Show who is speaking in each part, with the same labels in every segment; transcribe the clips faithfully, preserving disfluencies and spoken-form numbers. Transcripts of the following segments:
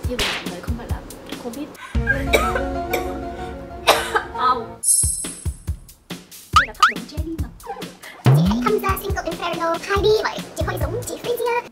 Speaker 1: Hy vọng rằng đời không phải là Covid. Au. Đây là phát động Jenny mà.
Speaker 2: Chị hãy tham gia Single Inferno hai đi vậy. Chị hơi giống chị Freesia.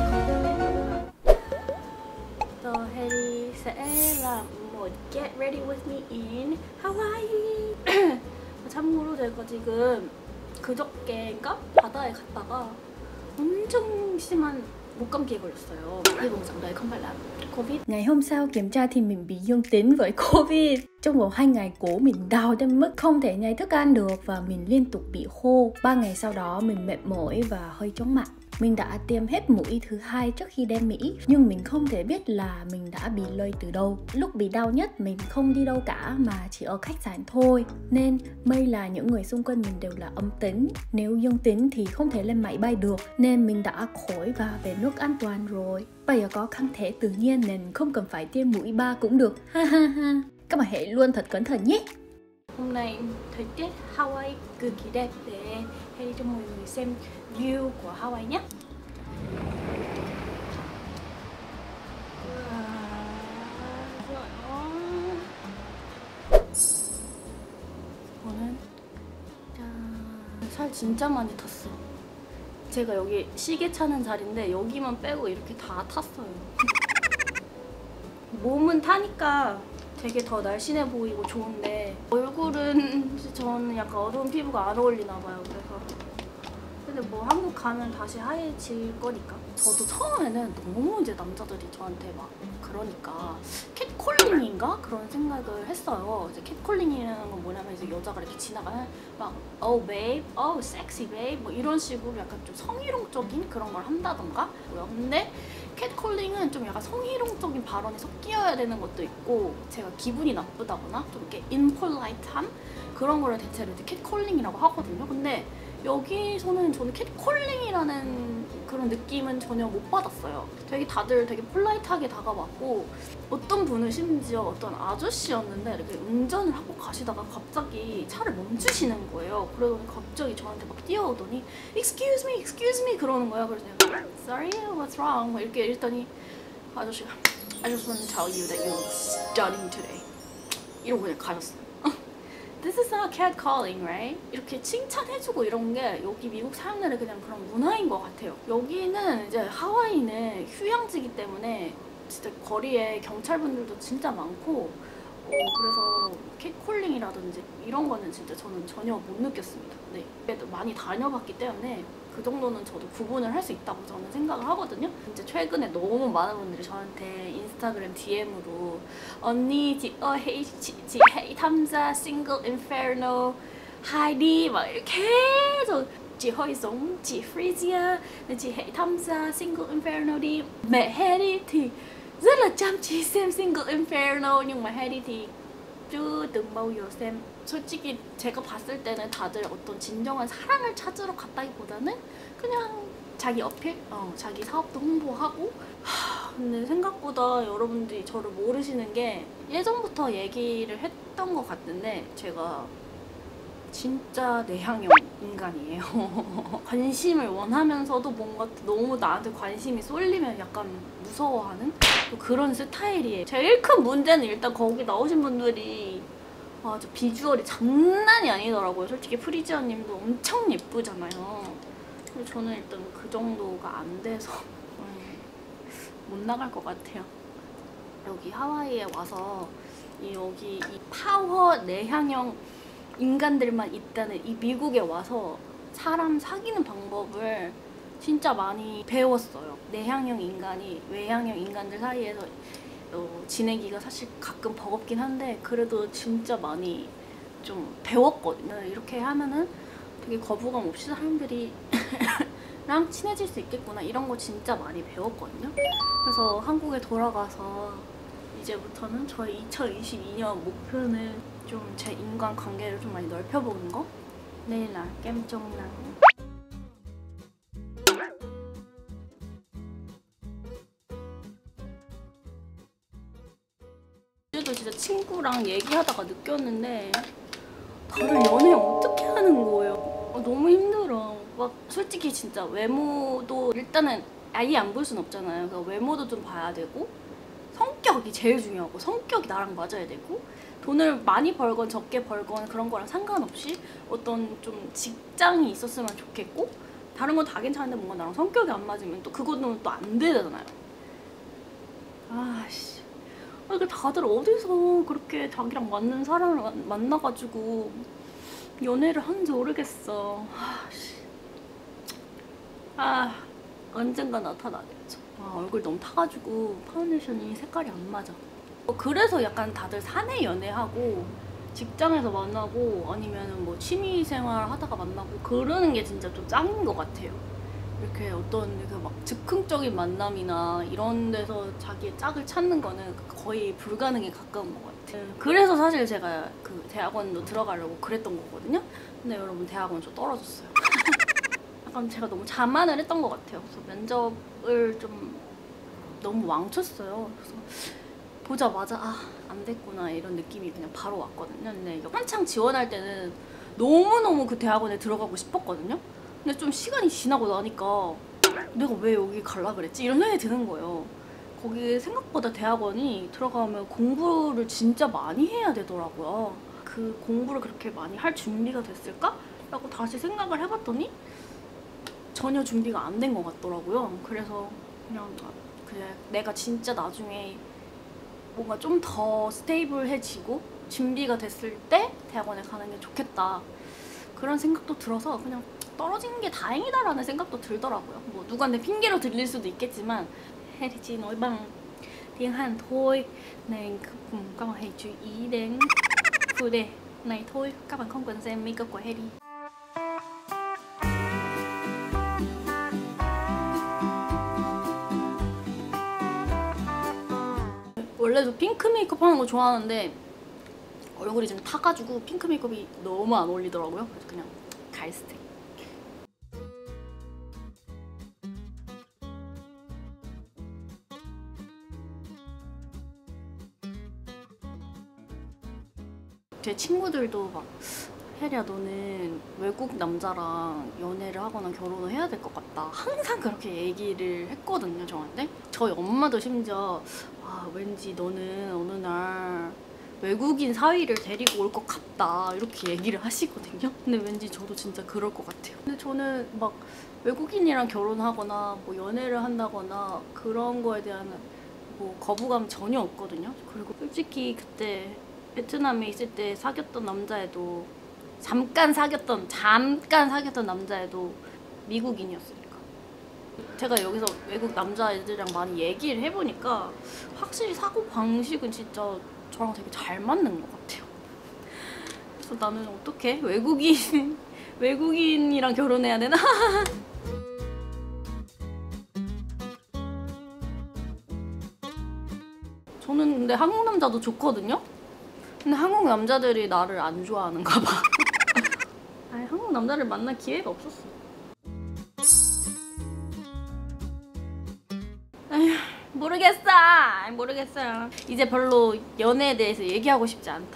Speaker 1: Giờ Harry sẽ làm một Get Ready With Me in Hawaii. 참고로 제가 지금 그저께인가 바다에 갔다가 엄청 심한 목감기에 걸렸어요. Hy vọng rằng đời không phải là Covid.
Speaker 3: Ngày hôm sau kiểm tra thì mình bị dương tính với Covid. Trong vòng hai ngày cổ mình đau đến mức không thể nhai thức ăn được và mình liên tục bị khô. Ba ngày sau đó mình mệt mỏi và hơi chóng mặt. Mình đã tiêm hết mũi thứ hai trước khi đến Mỹ, nhưng mình không thể biết là mình đã bị lây từ đâu. Lúc bị đau nhất mình không đi đâu cả mà chỉ ở khách sạn thôi. Nên may là những người xung quanh mình đều là âm tính. Nếu dương tính thì không thể lên máy bay được, nên mình đã khỏi và về nước an toàn rồi. Bây giờ có kháng thể tự nhiên nên không cần phải tiêm mũi ba cũng được. Ha ha ha. Các bạn hãy luôn thật cẩn thận nhé.
Speaker 1: Hôm nay thời tiết Hawaii cực kỳ đẹp để Harry cho mọi người xem view của Hawaii nhé. 저는 살 진짜 많이 탔어. 제가 여기 시계 차는 자리인데 여기만 빼고 이렇게 다 탔어요. 몸은 타니까 되게 더 날씬해 보이고 좋은데 얼굴은 저는 약간 어두운 피부가 안 어울리나 봐요. 그래서 근데 뭐 한국 가면 다시 하얘질 거니까. 저도 처음에는 너무 이제 남자들이 저한테 막 그러니까 캣콜링인가? 그런 생각을 했어요. 이제 캣콜링이라는 건 뭐냐면 이제 여자가 이렇게 지나가면 막 oh babe, oh sexy babe 뭐 이런 식으로 약간 좀 성희롱적인 그런 걸 한다던가. 근데 캣콜링은 좀 약간 성희롱적인 발언이 섞여야 되는 것도 있고 제가 기분이 나쁘다거나 좀 이렇게 impolite한 그런 거를 대체로 이제 캣콜링이라고 하거든요. 근데 여기서는 저는 캣콜링이라는 그런 느낌은 전혀 못 받았어요. 되게 다들 되게 폴라이트하게 다가왔고 어떤 분은 심지어 어떤 아저씨였는데 이렇게 운전을 하고 가시다가 갑자기 차를 멈추시는 거예요. 그러더니 갑자기 저한테 막 뛰어오더니 Excuse me, excuse me 그러는 거예요. 그래서 내가 Sorry, what's wrong? 막 이렇게 이랬더니 아저씨가 I just want to tell you that you look stunning today. 이러고 그냥 가셨어요. This is not catcalling, right? 이렇게 칭찬해주고 이런 게 여기 미국 사람들의 그냥 그런 문화인 것 같아요. 여기는 이제 하와이는 휴양지이기 때문에 진짜 거리에 경찰분들도 진짜 많고 어, 그래서 캣콜링이라든지 이런 거는 진짜 저는 전혀 못 느꼈습니다. 네, 그래도 많이 다녀봤기 때문에 그 정도는 저도 구분을 할 수 있다고 저는 생각을 하거든요. 진짜 최근에 너무 많은 분들이 저한테 인스타그램 디엠으로 언니 지 어 헤이 지 헤이 tham gia Single Inferno hai đi 막 이렇게 계속 chị hơi giống chị Freesia nên chị hãy tham gia Single Inferno đi. Mẹ Harry thì rất là chăm chỉ xem Single Inferno nhưng mà Harry thì chưa từng bao giờ xem. 솔직히 제가 봤을 때는 다들 어떤 진정한 사랑을 찾으러 갔다기보다는 그냥 자기 어필? 어, 자기 사업도 홍보하고. 하, 근데 생각보다 여러분들이 저를 모르시는 게 예전부터 얘기를 했던 것 같은데 제가 진짜 내향형 인간이에요. 관심을 원하면서도 뭔가 너무 나한테 관심이 쏠리면 약간 무서워하는 그런 스타일이에요. 제일 큰 문제는 일단 거기 나오신 분들이 아, 저 비주얼이 장난이 아니더라고요. 솔직히 프리지아님도 엄청 예쁘잖아요. 근데 저는 일단 그 정도가 안 돼서 못 나갈 것 같아요. 여기 하와이에 와서 이 여기 이 파워 내향형 인간들만 있다는 이 미국에 와서 사람 사귀는 방법을 진짜 많이 배웠어요. 내향형 인간이 외향형 인간들 사이에서 어, 지내기가 사실 가끔 버겁긴 한데 그래도 진짜 많이 좀 배웠거든요. 이렇게 하면은 되게 거부감 없이 사람들이 랑 친해질 수 있겠구나 이런 거 진짜 많이 배웠거든요. 그래서 한국에 돌아가서 이제부터는 저의 이천이십이 년 목표는 좀 제 인간관계를 좀 많이 넓혀보는 거? 내일 날 깸정랑 어제도 진짜 친구랑 얘기하다가 느꼈는데 다들 연애 어떻게 하는 거예요? 아, 너무 힘들어. 막 솔직히 진짜 외모도 일단은 아예 안 볼 순 없잖아요. 그러니까 외모도 좀 봐야 되고 성격 실력이 제일 중요하고 성격이 나랑 맞아야 되고 돈을 많이 벌건 적게 벌건 그런 거랑 상관없이 어떤 좀 직장이 있었으면 좋겠고 다른 건 다 괜찮은데 뭔가 나랑 성격이 안 맞으면 또 그거는 또 안 되잖아요. 아씨, 다들 어디서 그렇게 자기랑 맞는 사람을 만나가지고 연애를 하는지 모르겠어. 아씨, 아 언젠가 나타나겠죠. 아, 얼굴 너무 타가지고 파운데이션이 색깔이 안 맞아. 그래서 약간 다들 사내 연애하고 직장에서 만나고 아니면 뭐 취미생활 하다가 만나고 그러는 게 진짜 좀 짱인 것 같아요. 이렇게 어떤 그 막 즉흥적인 만남이나 이런 데서 자기의 짝을 찾는 거는 거의 불가능에 가까운 것 같아요. 그래서 사실 제가 그 대학원도 들어가려고 그랬던 거거든요. 근데 여러분 대학원 저 떨어졌어요. 약간 제가 너무 자만을 했던 것 같아요. 그래서 면접을 좀 너무 망쳤어요. 그래서 보자마자 아, 안 됐구나 이런 느낌이 그냥 바로 왔거든요. 근데 한창 지원할 때는 너무너무 그 대학원에 들어가고 싶었거든요. 근데 좀 시간이 지나고 나니까 내가 왜 여기 갈라 그랬지? 이런 생각이 드는 거예요. 거기 생각보다 대학원이 들어가면 공부를 진짜 많이 해야 되더라고요. 그 공부를 그렇게 많이 할 준비가 됐을까? 라고 다시 생각을 해봤더니 전혀 준비가 안 된 것 같더라고요. 그래서 그냥 그래, 내가 진짜 나중에 뭔가 좀 더 스테이블해지고 준비가 됐을 때 대학원에 가는 게 좋겠다 그런 생각도 들어서 그냥 떨어지는 게 다행이다라는 생각도 들더라고요. 뭐 누구한테 핑계로 들릴 수도 있겠지만 hay thì chỉ nói bằng tiếng Hàn thôi nên các bạn hãy chú ý đến chủ đề này thôi, các bạn không cần xem makeup của Hedy. 원래 저 핑크 메이크업 하는 거 좋아하는데 얼굴이 좀 타가지고 핑크 메이크업이 너무 안 어울리더라고요. 그래서 그냥 갈색. 제 친구들도 막 혜리야 너는 외국 남자랑 연애를 하거나 결혼을 해야 될 것 같다 항상 그렇게 얘기를 했거든요 저한테. 저희 엄마도 심지어 아 왠지 너는 어느 날 외국인 사위를 데리고 올 것 같다 이렇게 얘기를 하시거든요. 근데 왠지 저도 진짜 그럴 것 같아요. 근데 저는 막 외국인이랑 결혼하거나 뭐 연애를 한다거나 그런 거에 대한 뭐 거부감 전혀 없거든요. 그리고 솔직히 그때 베트남에 있을 때 사귀었던 남자애도 잠깐 사귀었던 잠깐 사귀었던 남자애도 미국인이었으니까. 제가 여기서 외국 남자애들이랑 많이 얘기를 해보니까 확실히 사고 방식은 진짜 저랑 되게 잘 맞는 것 같아요. 그래서 나는 어떻게 외국인 외국인이랑 결혼해야 되나? 저는 근데 한국 남자도 좋거든요. 근데 한국 남자들이 나를 안 좋아하는가 봐. 아니, 한국 남자를 만날 기회가 없었어. 아휴, 모르겠어. 모르겠어요. 이제 별로 연애에 대해서 얘기하고 싶지 않다.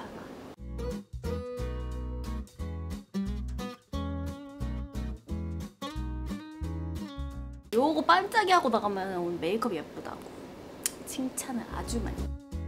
Speaker 1: 요거 반짝이하고 나가면 오늘 메이크업 예쁘다고 칭찬을 아주 많이.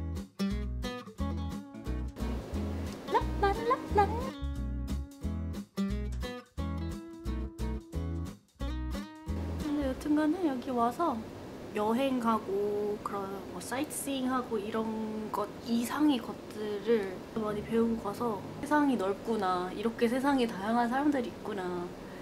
Speaker 1: 근데 여튼간에 여기 와서 여행 가고 그런 뭐 사이트시잉 하고 이런 것 이상의 것들을 많이 배우고 가서 세상이 넓구나, 이렇게 세상에 다양한 사람들이 있구나.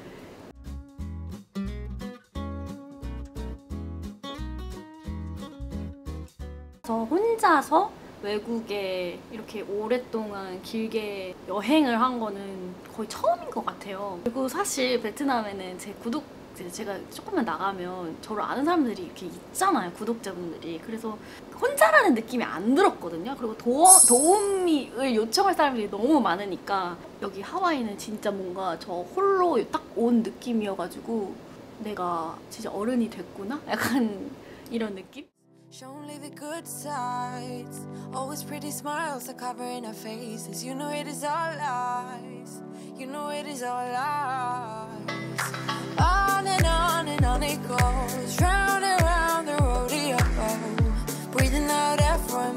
Speaker 1: 저 혼자서 외국에 이렇게 오랫동안 길게 여행을 한 거는 거의 처음인 것 같아요. 그리고 사실 베트남에는 제 구독, 제가 조금만 나가면 저를 아는 사람들이 이렇게 있잖아요, 구독자분들이. 그래서 혼자라는 느낌이 안 들었거든요. 그리고 도, 도움을 요청할 사람들이 너무 많으니까 여기 하와이는 진짜 뭔가 저 홀로 딱 온 느낌이어가지고 내가 진짜 어른이 됐구나? 약간 이런 느낌?
Speaker 4: Show only the good sides. Always pretty smiles are covering our faces. You know it is all lies. You know it is all lies. On and on and on it goes, round and round the rodeo. Breathing out air for a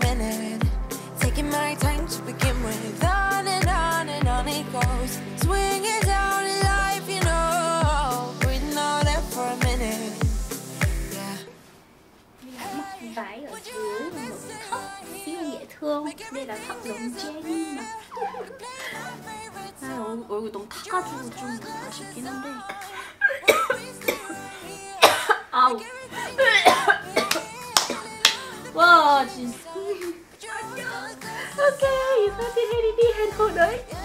Speaker 1: 얼굴 너무 타가지고 좀 아쉽긴 한데. 아우. 와 진짜. Ok, vậy thôi thì Harry đi hẹn hò đấy.